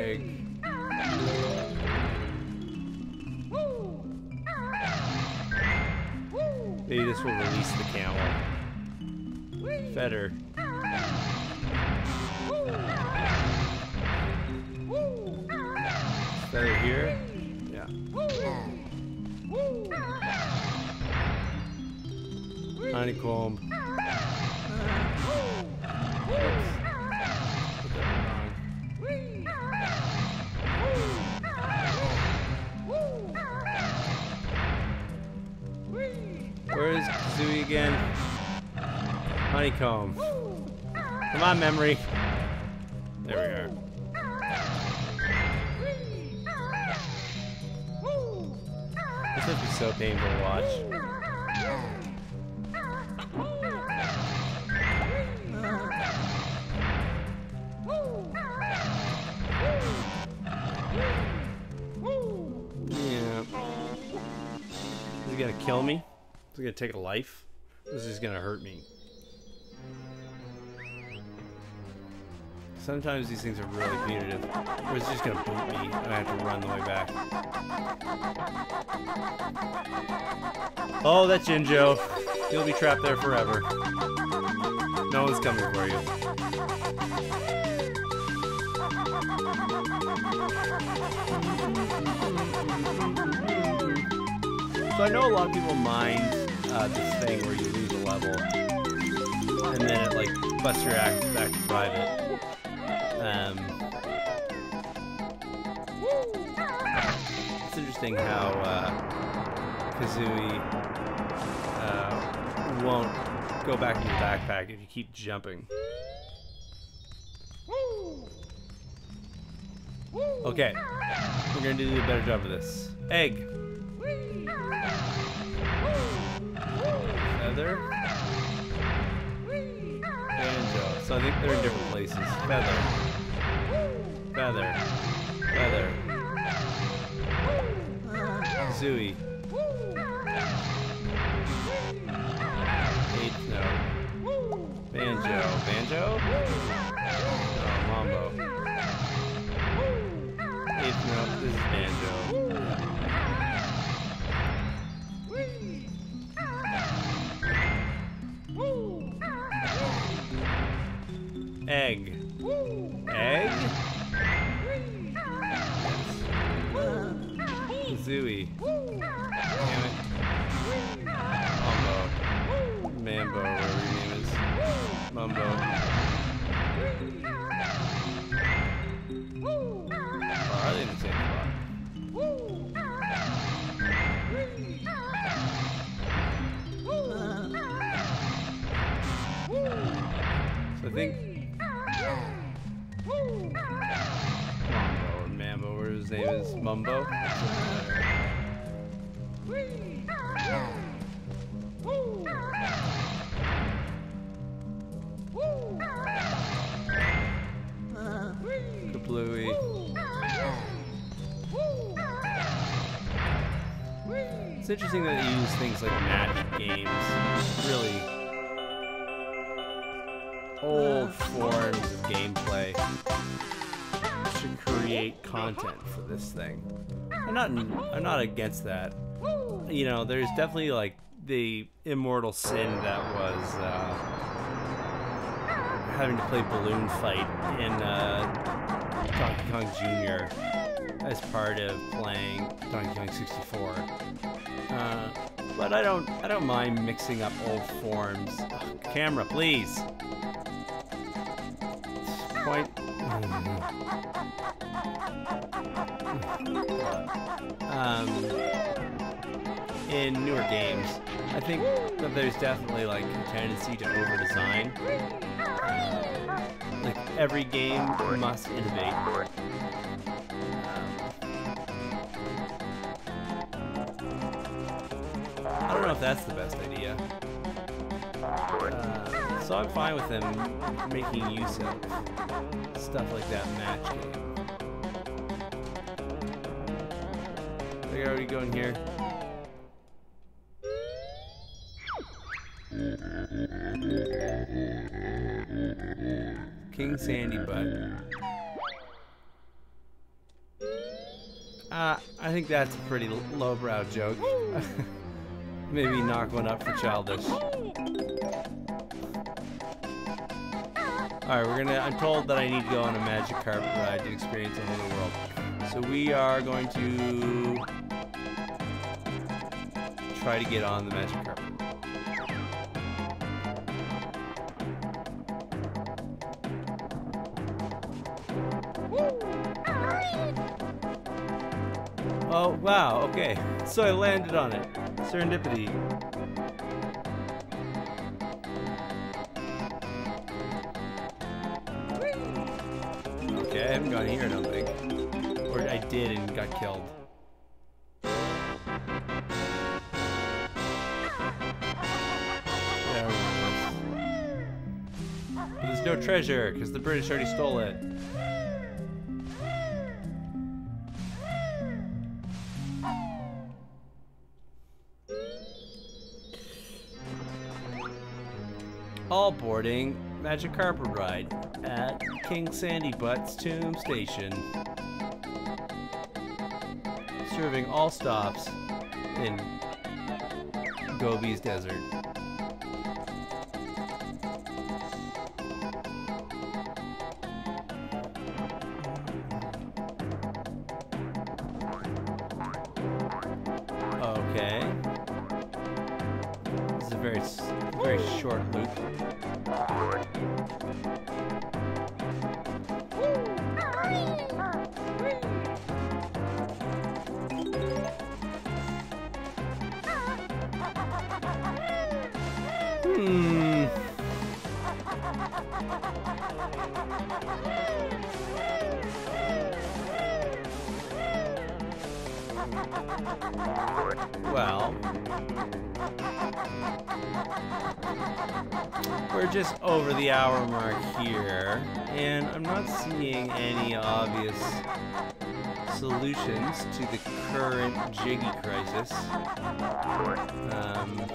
S1: Egg. Maybe this will release the camel. Feather. Feather here? Yeah. Honeycomb. Where is Kazooie again? Honeycomb. Come on, memory. There we are. This must be so painful to watch. Yeah. Is he gonna kill me? Is he gonna take a life? Or is he just gonna hurt me? Sometimes these things are really punitive. Or is he just gonna boot me and I have to run the way back? Oh, that's Jinjo. You'll be trapped there forever. No one's coming for you. So I know a lot of people mind uh, this thing where you lose a level and then it like busts your ass back to private. Um, it's interesting how uh, Kazooie uh, won't go back in the backpack if you keep jumping. Okay, we're gonna do a better job of this. Egg. Feather. Banjo. So I think they're in different places. Feather. Feather. Feather. Kazooie. Eighth note. Banjo. Banjo? Oh, Mambo. Eighth note. This is Banjo. Egg. Egg? Kazooie. Damn it. Mambo. Mambo, whatever your name is. Mumbo. Oh, are they in the same spot? So I think Mambo or Mambo, where his name is Mumbo. Kablooey. It's interesting that they use things like magic games, really old forms of gameplay to create content for this thing. I'm not I'm not against that. You know, there's definitely like the immortal sin that was uh, having to play Balloon Fight in uh, Donkey Kong Junior as part of playing Donkey Kong sixty-four. Uh, but I don't I don't mind mixing up old forms. Ugh, camera, please. Point. Um, in newer games, I think that there's definitely like a tendency to over-design. Uh, like every game must innovate. I don't know if that's the best idea. Uh, so I'm fine with them making use of stuff like that match game. Are you already going here? King Sandy Butt. Uh, I think that's a pretty lowbrow joke. Maybe knock one up for childish. Alright, we're gonna, I'm told that I need to go on a magic carpet ride to experience a whole new world. So we are going to try to get on the magic carpet. Oh, wow, okay. So I landed on it. Serendipity. Okay, I haven't gone here, I don't think. Or I did and got killed. Yeah, but there's no treasure, because the British already stole it. All boarding magic carpet ride at King Sandy Butt's Tomb Station. Serving all stops in Gobi's Desert. Okay. This is a very, very short loop. Hmm. Well, we're just over the hour mark here, and I'm not seeing any obvious solutions to the current Jiggy crisis. Um,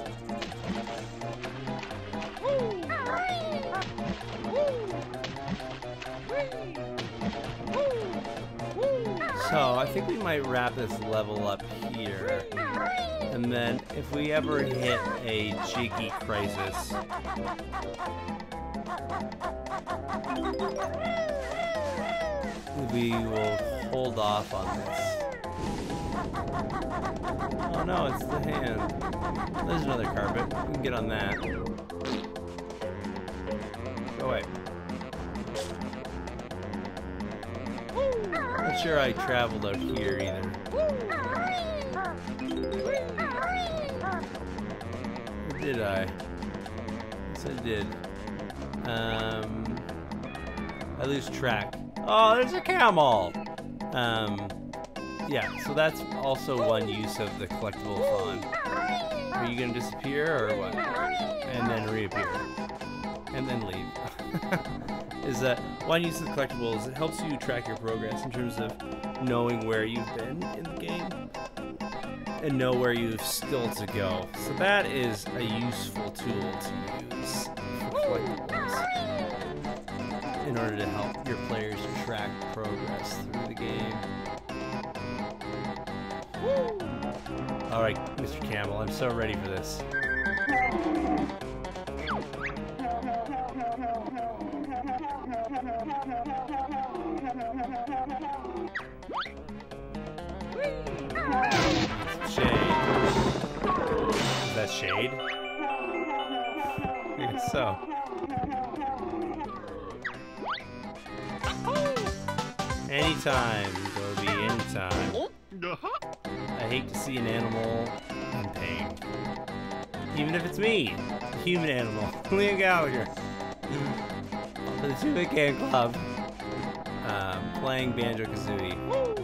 S1: So, I think we might wrap this level up here. And then, if we ever hit a Jiggy crisis, we will hold off on this. Oh no, it's the hand. There's another carpet. We can get on that. Go away. Not sure I traveled out here either. Or did I? Yes, I did. Um, I lose track. Oh, there's a camel! Um, yeah, so that's also one use of the collectible fawn. Are you gonna disappear or what? And then reappear. And then leave. Is that one use of the collectible is it helps you track your progress in terms of knowing where you've been in the game and know where you've still to go. So that is a useful tool to use for collectibles in order to help your players track progress through the game. Alright, Mister Camel, I'm so ready for this. Shade. Is that shade? I guess so. Anytime, Gobi, anytime. I hate to see an animal in pain. Even if it's me, a human animal. Liam Gallagher. For the two bit Game Club. Um, playing Banjo-Kazooie.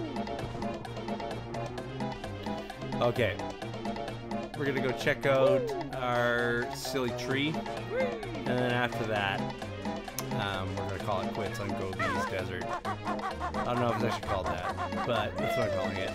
S1: Okay. We're gonna go check out our silly tree. And then after that, um, we're gonna call it quits on Gobi's Desert. I don't know if it's actually called that, but that's what I'm calling it.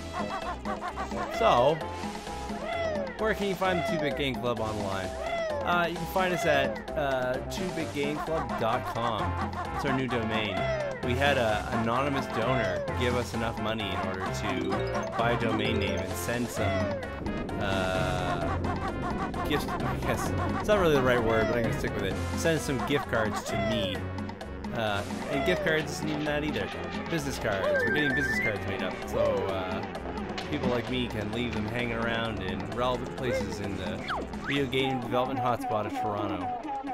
S1: So, where can you find the two bit Game Club online? Uh, you can find us at uh, two bit game club dot com. It's our new domain. we had an anonymous donor give us enough money in order to buy a domain name and send some uh, gifts. I guess it's not really the right word, but I'm gonna stick with it. Send some gift cards to me. Uh, and gift cards isn't even that either. Business cards. We're getting business cards made up, so uh, people like me can leave them hanging around in relevant places in the video game development hotspot of Toronto.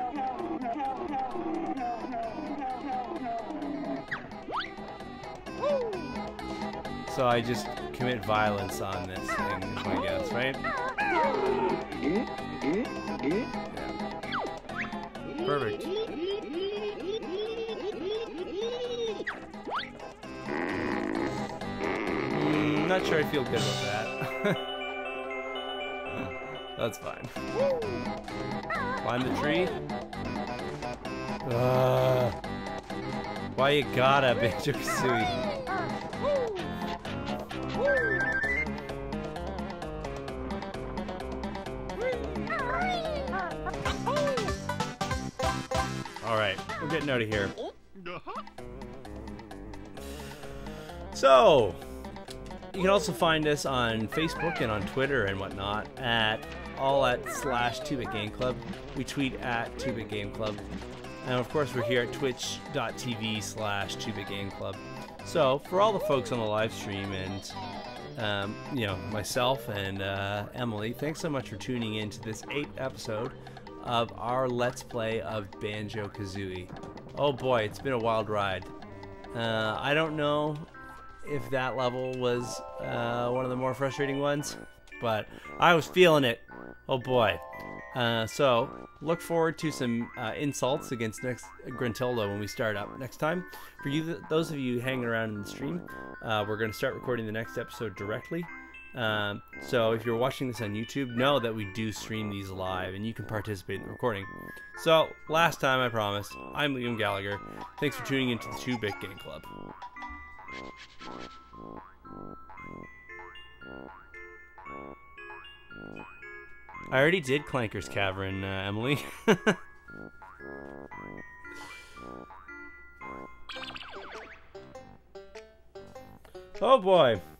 S1: So I just commit violence on this thing, is my guess, right? Yeah. Perfect. Mm, not sure I feel good about that. That's fine. Climb the tree. Uh, why you gotta, Banjo-Kazooie? Alright, we're getting out of here. So, you can also find us on Facebook and on Twitter and whatnot at all at slash two bit game club. We tweet at two bit game club. And of course we're here at twitch dot t v slash two bit game club. So, for all the folks on the live stream and um, you know, myself and uh, Emily, thanks so much for tuning in to this eighth episode of our Let's Play of Banjo-Kazooie. Oh boy, it's been a wild ride. Uh, I don't know if that level was uh, one of the more frustrating ones, but I was feeling it. Oh boy. Uh, so, look forward to some uh, insults against next Gruntilda when we start up next time. For you, th those of you hanging around in the stream, uh, we're going to start recording the next episode directly. Um, so if you're watching this on YouTube, know that we do stream these live and you can participate in the recording. So, last time I promised, I'm Liam Gallagher. Thanks for tuning into the two bit Game Club. I already did Clanker's Cavern, uh, Emily. Oh boy.